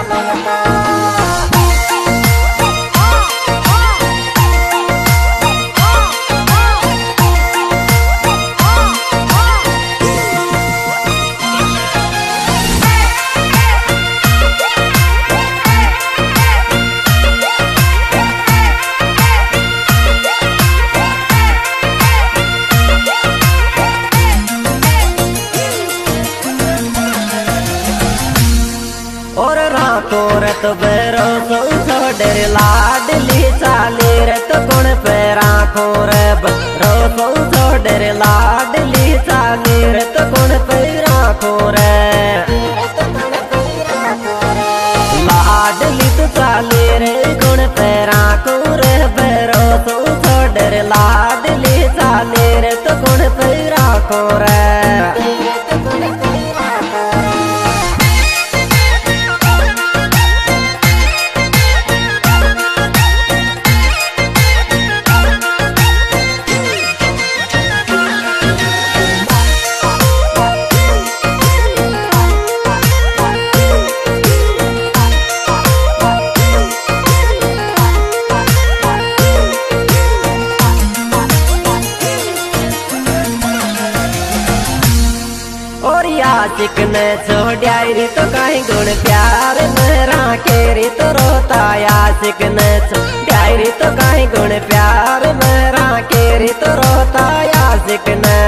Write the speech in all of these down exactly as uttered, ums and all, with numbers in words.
कोरत बेरो सो छोड़े लाडली चाली रत गुण पेरा खोरे रो सो छोड़े लाडली चाली रत गुण पेरा खोरे लाडली तो चाली रे गुण पेरा खोरे बेरो सो छोड़े लाडली चाली रत गुण पेरा खोरे आशिक ने छोड़ाई तो कहीं गुण प्यार मेरा केरी तो रोता आशिक ने छोड़ाई तो कहीं गुण प्यार मेरा केरी तो रोता आशिक ने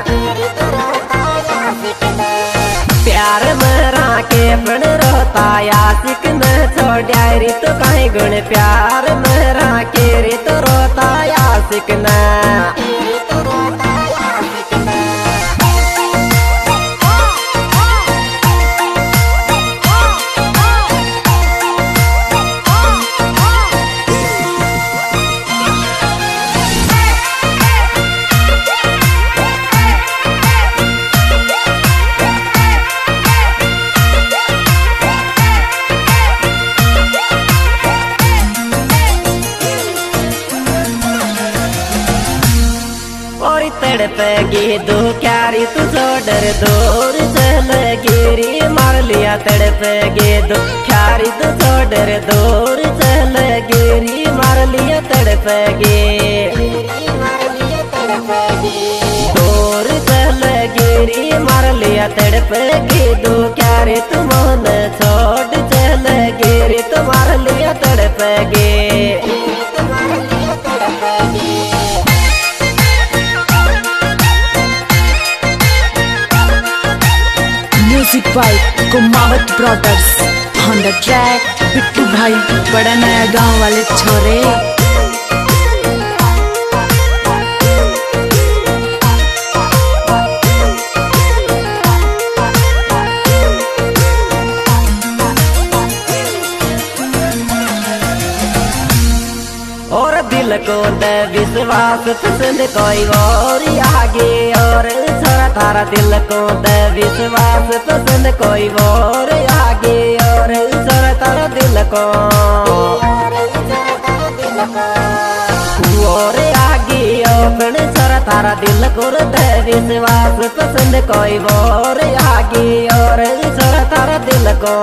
प्यार मेरा के पण रोता आशिक ने छोड़ाई तो कहीं गुण प्यार मेरा केरी तो रोता आशिक ने तड़पेगी दो क्यारी तू छोड़ दूर चल गिरी मार लिया तड़पेगी दो क्यारी तू छोड़ दूर चल गिरी मार लिया तड़पेगी दूर चल गिरी मार लिया तड़पेगी दो क्यारी तू मन छोड़ चल गिरी तो मार लिया तड़पेगी music by Kumawat brothers on the track Bittu भाई बड़ा नया गांव वाले छोरे। और दिल को दे विश्वास पसंद कोई और आगे और छोरा थारा दिल को दे विश्वास पसंद कोई और आगे और छोरा थारा दिल को और आगे और छोरा थारा दिल को दे विश्वास पसंद कोई और आगे और छोरा थारा दिल को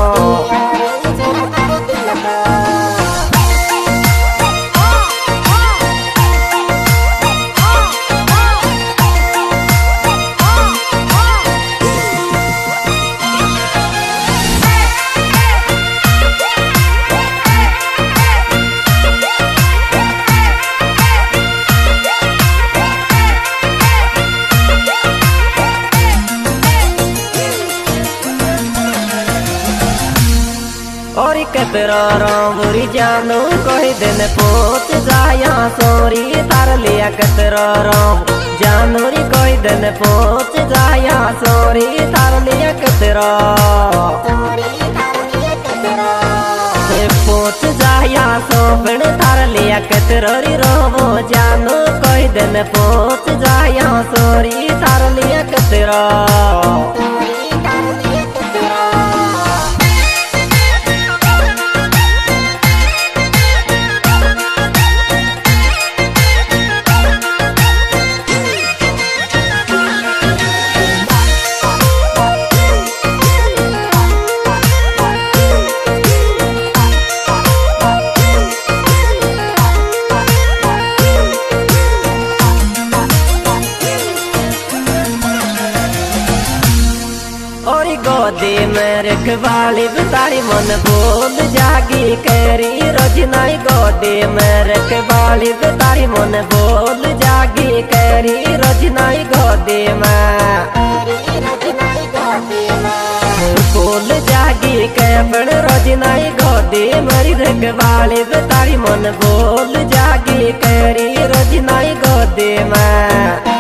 और कतरा रामुरी जानू कोई दिन पहुँच जाया सोरी तार लिया कतरा राम जानूरी कोई दिन पहुँच जाया सोरी तार लिया कतरा पहुँच जाया सोफन तार लिया कतरोरी रोमो जानू कोई दिन पहुँच जाया सोरी तार लिया कतरा रखवाली तारी मन बोल जागी करी रोज नाई गोदी में रखवाली तारी मन बोल जागी करी रोज नाई गोदी में बोल जागी के बड़ रोज नाई गोदी मेरी रखवाली तारी मन बोल जागी करी रोज नाई गोदी में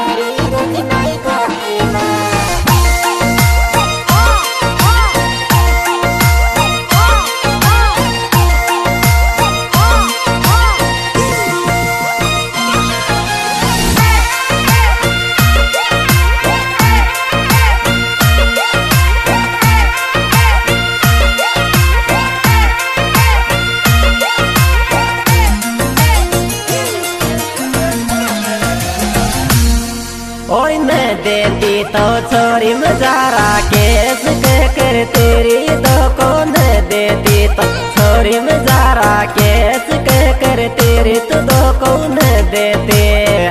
ओए मैं देती तो छोरी मजारा केस के कर तेरी दो को न देती तो छोरी मजारा केस के कर तेरी तो दो को न देते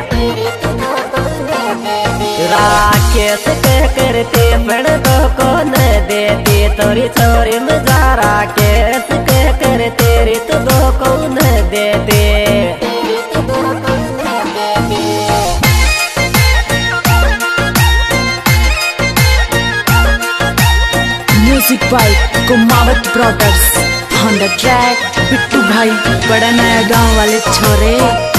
राकेश के करते बड़ दो को न देती तोरी छोरी मजारा केस के कर तेरी तो दो को न देते music by Kumawat brothers on the track Bittu भाई बड़ा नया गांव वाले छोरे।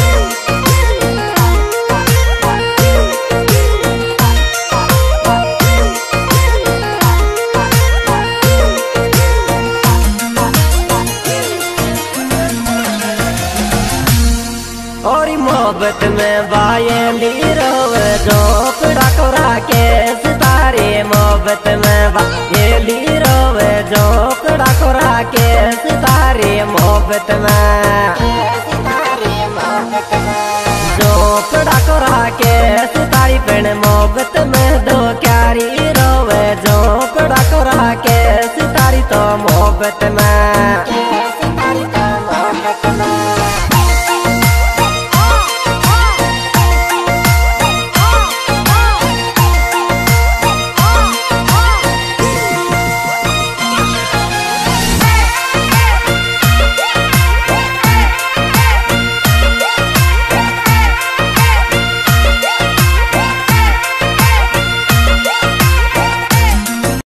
और मोहब्बत में बायली रोवे झोपड़ा कोरा के सितारे मोहब्बत में बायली रोवे झोपड़ा कोरा के सितारे मोहब्बत में झोपड़ा कोरा के सितारी पेड़ मोहब्बत में दो क्यारी रोवे झोपड़ा कोरा के सितारी तो मोहब्बत में